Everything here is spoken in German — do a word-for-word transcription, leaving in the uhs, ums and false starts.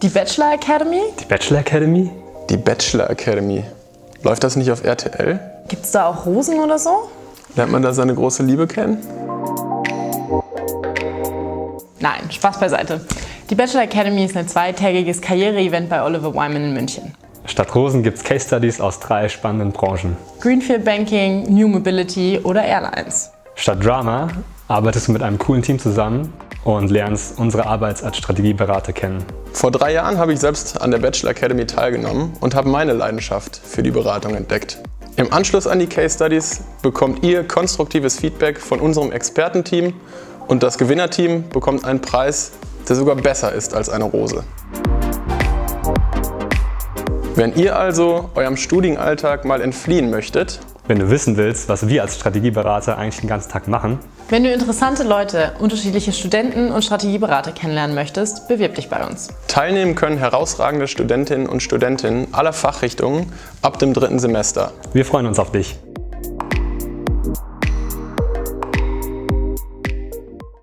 Die Bachelor Academy? Die Bachelor Academy? Die Bachelor Academy. Läuft das nicht auf R T L? Gibt's da auch Rosen oder so? Lernt man da seine große Liebe kennen? Nein, Spaß beiseite. Die Bachelor Academy ist ein zweitägiges Karriere-Event bei Oliver Wyman in München. Statt Rosen gibt es Case Studies aus drei spannenden Branchen. Greenfield Banking, New Mobility oder Airlines. Statt Drama arbeitest du mit einem coolen Team zusammen und lernst unsere Arbeit als Strategieberater kennen. Vor drei Jahren habe ich selbst an der Bachelor Academy teilgenommen und habe meine Leidenschaft für die Beratung entdeckt. Im Anschluss an die Case Studies bekommt ihr konstruktives Feedback von unserem Expertenteam und das Gewinnerteam bekommt einen Preis, der sogar besser ist als eine Rose. Wenn ihr also eurem Studienalltag mal entfliehen möchtet, wenn du wissen willst, was wir als Strategieberater eigentlich den ganzen Tag machen, wenn du interessante Leute, unterschiedliche Studenten und Strategieberater kennenlernen möchtest, bewirb dich bei uns. Teilnehmen können herausragende Studentinnen und Studenten aller Fachrichtungen ab dem dritten Semester. Wir freuen uns auf dich.